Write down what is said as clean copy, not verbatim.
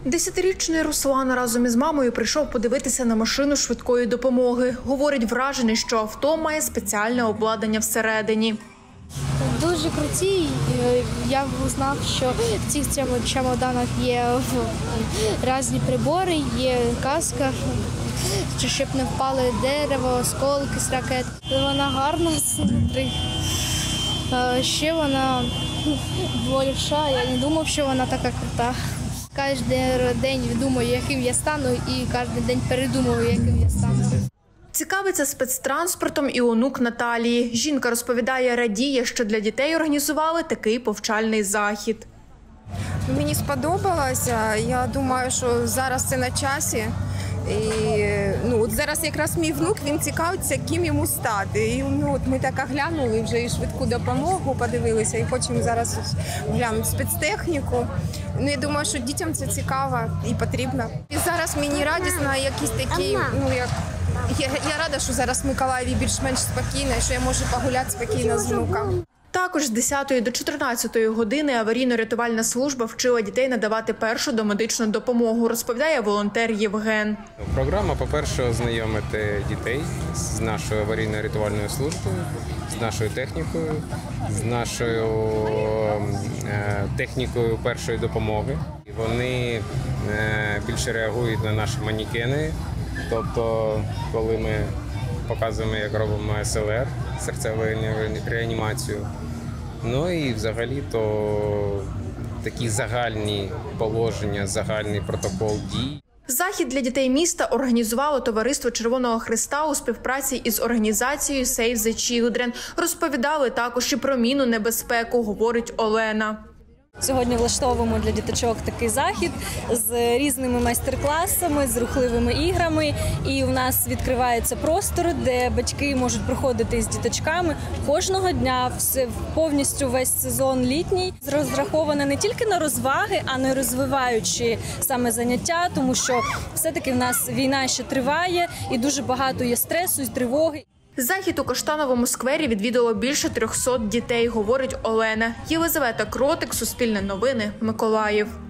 10-річний Руслан разом із мамою прийшов подивитися на машину швидкої допомоги. Говорить, вражений, що авто має спеціальне обладнання всередині. Дуже круті. Я знав, що в цих чемоданах є різні прибори, є каска, щоб не впали дерево, осколки з ракет. Вона гарна знутрі. Ще вона більша. Я не думав, що вона така крута. Кожен день думаю, яким я стану, і кожен день передумую, яким я стану. Цікавиться спецтранспортом і онук Наталії. Жінка розповідає, радіє, що для дітей організували такий повчальний захід. Мені сподобалося. Я думаю, що зараз це на часі. І, от зараз якраз мій внук, він цікавиться, ким йому стати. І, ми так оглянули вже і швидку допомогу, подивилися, і хочемо зараз глянути спецтехніку. Я думаю, що дітям це цікаво і потрібно. І зараз мені радісно якісь такі, я рада, що зараз в Миколаєві більш-менш спокійно, що я можу погуляти спокійно з внуком. Також з 10 до 14 години аварійно-рятувальна служба вчила дітей надавати першу домедичну допомогу, розповідає волонтер Євген. Програма, по-перше, ознайомити дітей з нашою аварійно-рятувальною службою, з нашою технікою, з нашою технікою першої допомоги. Вони більше реагують на наші манекени, тобто коли ми показуємо, як робимо СЛР, серцеву реанімацію. І взагалі-то такі загальні положення, загальний протокол дій. Захід для дітей міста організувало Товариство Червоного Хреста у співпраці із організацією Save the Children. Розповідали також і про мінну небезпеку, говорить Олена. Сьогодні влаштовуємо для діточок такий захід з різними майстер-класами, з рухливими іграми. І у нас відкривається простор, де батьки можуть приходити з діточками кожного дня, повністю весь сезон літній. Розраховане не тільки на розваги, а й розвиваючі саме заняття, тому що все-таки в нас війна ще триває і дуже багато є стресу і тривоги. Захід у Каштановому сквері відвідало більше 300 дітей, говорить Олена. Єлизавета Кротик, Суспільне новини, Миколаїв.